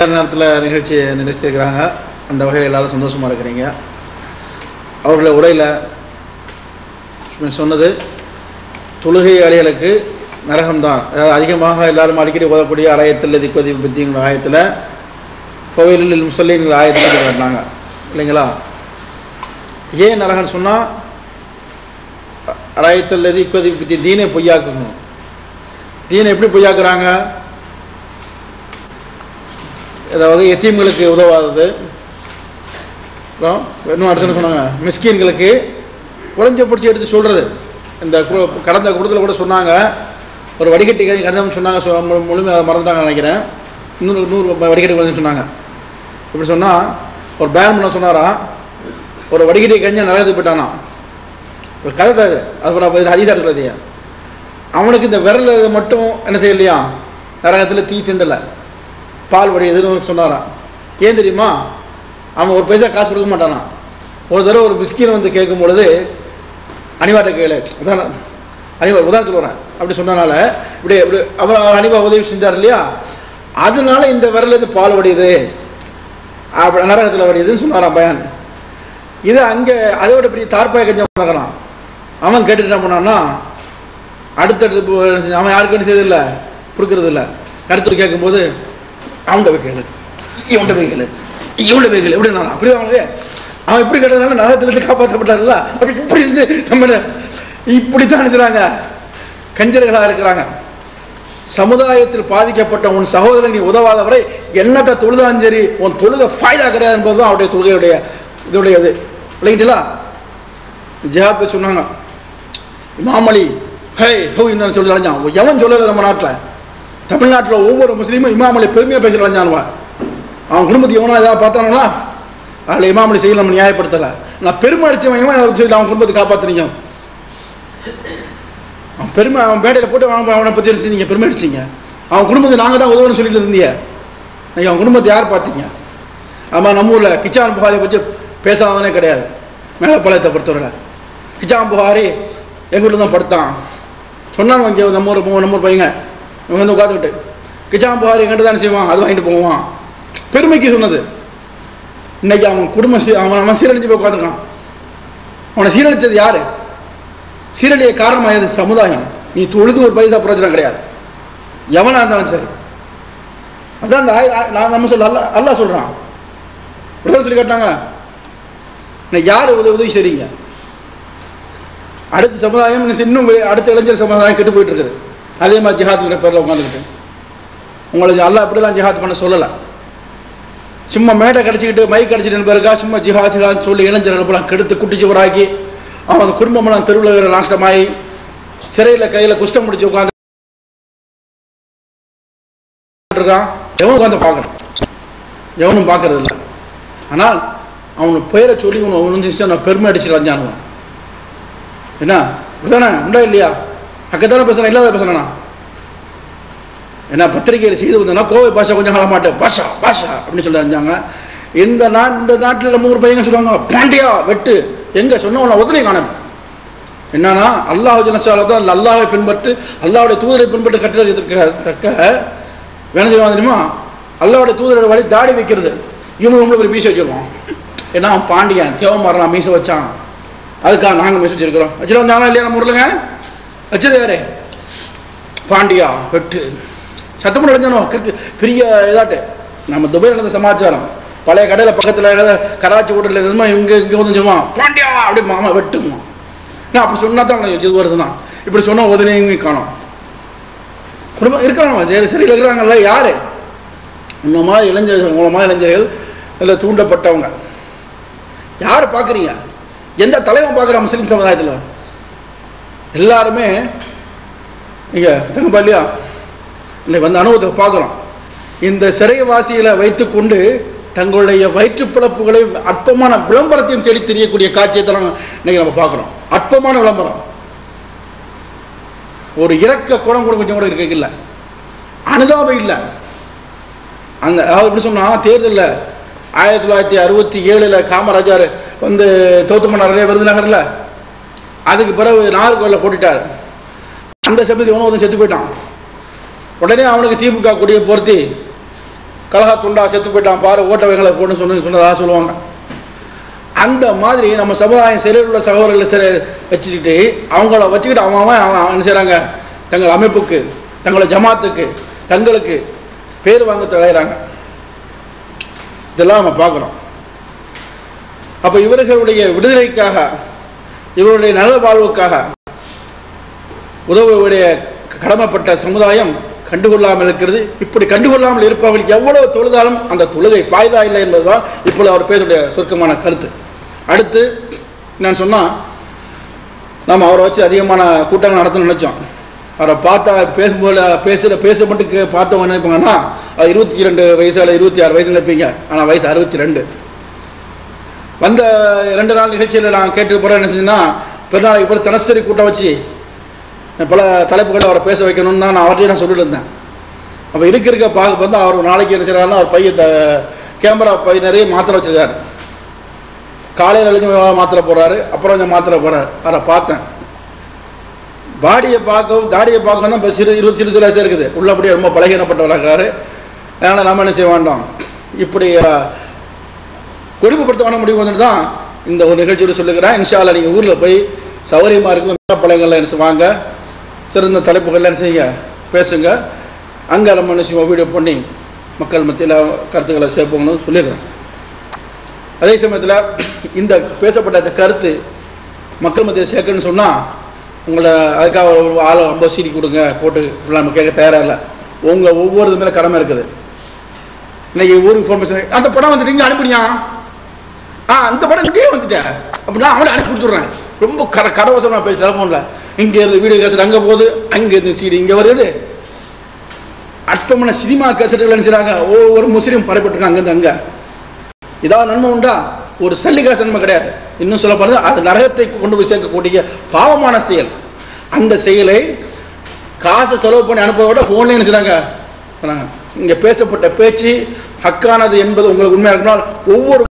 நேரத்தில் நிகழ்ச்சியிருக்கிறாங்க. அந்த வகையில் எல்லாரும் சந்தோஷமாக இருக்கிறீங்க. அவர்கள உரையில் சொன்னது தொழுகை அலைகளுக்கு நரகம்தான். அதாவது அதிகமாக எல்லாரும் அடிக்கடி ஓதக்கூடிய ஆயத்தில் திக்வதி பத்திங்கிற ஆயத்தில் ஃபவைலுல் முஸல்லின்கிற ஆயத்தில் காட்டினாங்க இல்லைங்களா? ஏன் நரகன்னு சொன்னால் ஆயத்தில் திக்வதி பற்றி தீனை பொய்யாக்கணும். தீனை எப்படி பொய்யாக்குறாங்க? அதாவது எத்தீம்களுக்கு உதவாதது, இன்னும் அடுத்து சொன்னாங்க மிஸ்கீன்களுக்கு குறைஞ்ச பிடிச்சி எடுத்து சொல்கிறது. இந்த கடந்த கூட்டத்தில் கூட சொன்னாங்க, ஒரு வடிகட்டி கடிதம் சொன்னாங்க, முழுமையாக அதை மறந்துட்டாங்க நினைக்கிறேன். 100 வடிகட்டி கடிதம் சொன்னாங்க. இப்படி சொன்னால் ஒரு பேன் பண்ண சொன்னாராம், ஒரு வடிகட்டி கஞ்சா நரகத்துக்கு போயிட்டானா. ஒரு கதை அது ஹதீஸா இருக்கிறது. அவனுக்கு இந்த விரல் மட்டும் என்ன செய்யலையா, நரகத்தில் தீ திண்டலை, பால் வடியுதுன்னு சொன்னாரான். ஏன் தெரியுமா? அவன் ஒரு பைசா காசு கொடுக்க மாட்டானா. ஒரு தடவை ஒரு பிஸ்கீனை வந்து கேட்கும் பொழுது அனிவாட்ட கேளு, அதான் அனிவா உதாரணம் சொல்கிறேன், அப்படி சொன்னனால இப்படி இப்படி அவர் அனிவா உதவி செஞ்சார் இல்லையா, அதனால இந்த விரலேருந்து பால் வடியுது, அப்படி நரகத்தில் வடியுதுன்னு சொன்னாரான் பயான். இது அங்கே அதோட பெரிய தார்பாய் கஞ்சம் நடக்கிறான். அவன் கேட்டுட்டு என்ன பண்ணான்னா, அடுத்தடுத்து அவன் யாருக்கு என்ன செய்யறதில்லை, கொடுக்கறது இல்லை. கருத்து கேட்கும்போது அவன்கிட்ட போய் கேளு, இவன்கிட்ட போய் கேளு, இவன்கிட்ட போய் கேளு, எப்படின்னா அப்படி அவனுக்கு அவன் இப்படி கேட்டதுனால நரகத்திலிருந்து காப்பாற்றப்பட்டார்ல. அப்படி இப்படி இருந்து நம்ம இப்படித்தான் நினைச்சாங்க, கஞ்சர்களாக இருக்கிறாங்க. சமுதாயத்தில் பாதிக்கப்பட்ட உன் சகோதரன் நீ உதவாதவரை என்னத்தை தொழுதாலும் சரி உன் தொழுகை ஃபைடா கிடையாது என்பதுதான் அவருடைய தொழுகையுடைய இதோடையது. இல்லைங்களா? ஜிஹாத் போய் சொன்னாங்க, இமாம் அலி ஹே ஹோ என்னன்னு சொல்லி அடைஞ்சான். எவன் சொல்லலை நம்ம நாட்டில், தமிழ்நாட்டில் ஒவ்வொரு முஸ்லீமும் இமாம் அலி பெருமையாக பேசி அடைஞ்சானுவான். அவன் குடும்பத்தை எவனா ஏதாவது பார்த்தானுங்களா, அதில் இமாம் அலி செய்யல, நம்ம நியாயப்படுத்தலை. நான் பெருமை அடித்தவன் சொல்லி அவன் குடும்பத்தை காப்பாற்றுனீங்க. அவன் பெருமை அவன் பேட்டையில் போட்டு அவனை பற்றி அடிச்சு நீங்கள் பெருமை அடிச்சிங்க. அவன் குடும்பத்தை நாங்கள் தான் உதவுன்னு சொல்லிட்டு இருந்தீங்க. நீங்கள் அவன் குடும்பத்தை யார் பார்த்தீங்க? ஆமாம், நம்ம ஊரில் கிச்சான் புகாரியை பற்றி பேசாதவனே கிடையாது. மேலப்பாளையத்தை பொறுத்தவரை கிச்சான் புகாரி எங்கள் ஊரில் தான் படுத்தான் சொன்னாங்க. இங்கே நம்ம ஊர் பையங்க இவங்க வந்து உட்காந்துக்கிட்டு கிச்சான் புகாரி எங்கிட்ட தானே செய்வான், அது வாங்கிட்டு போவான், பெருமைக்கு சொன்னது. இன்னைக்கு அவன் குடும்பம் அவன் சீரழிஞ்சு போய் உட்காந்துருக்கான். அவனை சீரழிச்சது யாரு? சீரழிய காரணமாக சமுதாயம். நீ தொழுது ஒரு பைசா பிரயோஜனம் கிடையாது, எவனா இருந்தாலும் சரி. அதான் அந்த நான் நம்ம சொல்ல அல்லா சொல்றான், சொல்லி கேட்டாங்க யாரு உதவி செய்றீங்க? அடுத்த சமுதாயம் இன்னும் அடுத்த இளைஞர் சமுதாயம் கெட்டு போயிட்டு இருக்குது. அதே மாதிரி ஜிஹாத்ங்கிற பேரில் உட்காந்துக்கிட்டு உங்களுக்கு அல்லா அப்படிலாம் ஜிஹாத் பண்ண சொல்லலை. சும்மா மேடை கடிச்சிக்கிட்டு மைக் கடிச்சிட்டு பேருக்கா சும்மா ஜிஹாத் சொல்லி இளைஞர்கள் கெடுத்து குட்டிச்சுவராக்கி அவன் குடும்பமெல்லாம் தெருவில் நாசமாயி சிறையில் கையில் குஷ்டம் முடிச்சு உட்காந்து இருக்கான். எவனும் உட்காந்து பார்க்கணும், எவனும் பார்க்கறது இல்லை. ஆனால் அவனுக்கு பெயரை சொல்லி நான் பெருமை அடிச்சுட்டு வந்தானுவான். என்ன இப்படிதானே உண்டா இல்லையா? அக்கத்தானே பேசுறேன், இல்லாத பேசுறேண்ணா. ஏன்னா பத்திரிகையில் செய்து வந்தோன்னா கோவை பாஷா கொஞ்சம் கால மாட்டேன் பாஷா பாஷா அப்படின்னு சொல்லி அறிஞ்சாங்க. இந்த நாட்டில் நம்ம ஊர் பையங்க சொல்லுவாங்க பாண்டியா வெட்டு எங்கே சொன்னவன உதவி காணும். என்னன்னா அல்லாஹ் ஜனசாலதான் அல்லாஹை பின்பற்று அல்லாவுடைய தூதரை பின்பற்று கட்டுறதுக்கு தக்க வேணும் செய்வாங்க தெரியுமா? அல்லாவுடைய தூதரோட வழி தாடி வைக்கிறது. இவங்க ஒரு மீசை வச்சிருவான். ஏன்னா அவன் பாண்டியன் தேவமாறலாம் மீசை வச்சான், அதுக்காக நாங்கள் மீசை வச்சிருக்கிறோம். வச்சுட்டு வந்தாங்களா இல்லையா நம்ம ஊர்லங்க? வச்சது யாரு? பாண்டியா வெட்டு சத்தம் அடைஞ்சானோ பெரிய இதாட்டு. நம்ம துபாயில் நடந்த சமாச்சாரம், பழைய கடையில் பக்கத்தில் கராச்சி ஹோட்டலில் இருந்தால் இங்கே வந்து சொல்லுவான் பாண்டியா அப்படி மாமா வெட்டுமா. நான் அப்படி சொன்னா தான் அவனை வருது தான். இப்படி சொன்னால் உதவியும் காணும். குடும்பம் இருக்கிறாங்க சரி சரியில் இருக்கிறாங்கல்ல. யாரு உங்களை இளைஞர்கள் இதில் தூண்டப்பட்டவங்க யார் பார்க்குறீங்க? எந்த தலைவன் பார்க்குறான் முஸ்லீம் சமுதாயத்தில்? எல்லாருமே இங்கே தங்கப்பா இல்லையா இன்னைக்கு வந்து அனுபவத்தை பார்க்குறோம். இந்த சிறைவாசிகளை வைத்துக்கொண்டு தங்களுடைய வயிற்று பிழப்புகளை அற்பமான விளம்பரத்தையும் தேடி தெரியக்கூடிய காட்சியை தான் இன்னைக்கு நம்ம பார்க்குறோம். அற்பமான விளம்பரம், ஒரு இறக்க குணம் கூட கொஞ்சம் கூட இருக்க இல்லை, அனுதாபம் இல்லை. அந்த அதாவது எப்படி சொன்னால் தேர்தலில் 1967 காமராஜர் வந்து தோத்து பண்ணார் விருதுநகரில். அதுக்கு பிறகு நாகர்கோவிலில் போட்டுட்டார். அந்த சமயத்தில் உணவு செத்து போயிட்டான். உடனே அவனுக்கு திமுக கொடியை பொருத்தி கலகா துண்டா செத்து போயிட்டான் பாரு ஓட்டவைகளை போட்டு சொன்னதாக சொல்லுவாங்க. அந்த மாதிரி நம்ம சமுதாயம் சிறையில் உள்ள சகோதரர்களை சிறை வச்சுக்கிட்டு அவங்கள வச்சுக்கிட்டு அவன் என்ன செய்கிறாங்க, தங்கள் அமைப்புக்கு தங்களை ஜமாத்துக்கு தங்களுக்கு பேர் வாங்க விளையிறாங்க. இதெல்லாம் நம்ம பார்க்குறோம். அப்போ இவர்களுடைய விடுதலைக்காக இவருடைய நல வாழ்வுக்காக உதவுடைய கடமைப்பட்ட சமுதாயம் கண்டுகொள்ளாமல் இருக்கிறது. இப்படி கண்டுகொள்ளாமல் இருப்பவர்களுக்கு எவ்வளவு தொழுதாலும் அந்த தொழுகை ஃபாய்தா இல்லை என்பதுதான் இப்பொழுது அவர் பேசுடைய சுருக்கமான கருத்து. அடுத்து நான் சொன்னால் நாம் அவரை வச்சு அதிகமான கூட்டங்கள் நடத்தணும்னு நினச்சோம். அவரை பார்த்தா பேசும்போது பேச மட்டும் பார்த்தவங்க நினைப்பாங்கன்னா அது 22 வயசு அல்ல 26 வயசு நினைப்பீங்க. ஆனால் வயசு 62. வந்த 2 நாள் நிகழ்ச்சியில் நான் கேட்டு போகிறேன் என்ன செஞ்சேன்னா, பெருநாளைக்கு பிறகு தினசரி கூட்டம் வச்சு பல தலைப்புகளை அவரை பேச வைக்கணும்னு தான் நான் அவர்கிட்ட சொல்லிட்டு இருந்தேன். அப்போ இருக்க பார்க்க பார்த்தா அவர் நாளைக்கு என்ன செய்கிறாருன்னா அவர் பையன் கேமரா பை நிறைய மாத்திரை வச்சுருக்காரு. காலையில் எழுதி மாத்திரை போடுறாரு, அப்புறம் கொஞ்சம் மாத்திரை போடுறாரு. அவரை பார்த்தேன். பாடியை பார்க்கவும் தாடியை பார்க்கவும் தான் இப்போ சிறு வயசு இருக்குது. உள்ளபடியே ரொம்ப பலகீனப்பட்டவராக்காரு. அதனால் நம்ம என்ன செய்ய வேண்டாம், இப்படி கொடுமைப்படுத்த வேண முடிவு வந்துட்டு தான் இந்த ஒரு நிகழ்ச்சியோடு சொல்லுகிறேன். இன்ஷா அல்லாஹ் நீங்கள் ஊரில் போய் சௌகரியமாக இருக்கும் பழங்கள்லாம் என்ன வாங்க, சிறந்த தலைப்புகள்லாம் என்ன செய்யுங்க, பேசுங்க. அங்கே நம்ம என்ன செய்வோம், வீடியோ பண்ணி மக்கள் மத்தியில் கருத்துக்களை சேர்ப்போங்கன்னு சொல்லிடுறேன். அதே சமயத்தில் இந்த பேசப்பட்ட இந்த கருத்து மக்கள் மத்தியில் சேர்க்கணும்னு சொன்னால் உங்களை அதுக்காக ஒரு ஆள் 50 சீடி கொடுங்க போட்டு நம்ம கேட்க தயாராக இல்லை. உங்கள் ஒவ்வொரு மேலே கடமை இருக்குது. இன்னைக்கு ஊருக்கு இன்ஃபர்மேஷன் அந்த படம் வந்துட்டு இங்கே அனுப்பிடியா, அந்த படம் இங்கேயே வந்துட்டேன் அப்படின்னா அவளை அனுப்பி கொடுத்துட்றேன். ரொம்ப கடவசமாக போய் டெலிஃபோனில் இங்கே இருந்து வீடியோ கேசட் அங்கே போகுது, அங்கே இருந்து சீடி இங்கே வருது. அற்பமான சினிமா கேசட்டுகள் என்ன செய்கிறாங்க, ஒவ்வொரு முஸ்லீம் பரப்பிட்டுருக்காங்க அங்கேருந்து அங்கே. இதாவது நன்மை உண்டா? ஒரு சல்லிகாசு நன்மை கிடையாது. இன்னும் சொல்ல போகிறது அது நரகத்தை கொண்டு போய் சேர்க்கக்கூடிய பாவமான செயல். அந்த செயலை காசை செலவு பண்ணி அனுப்பதை விட ஃபோன்லேயே என்ன செய்கிறாங்க. இங்கே பேசப்பட்ட பேச்சு ஹக்கானது என்பது உங்களுக்கு உண்மையாக இருக்கணும். ஒவ்வொரு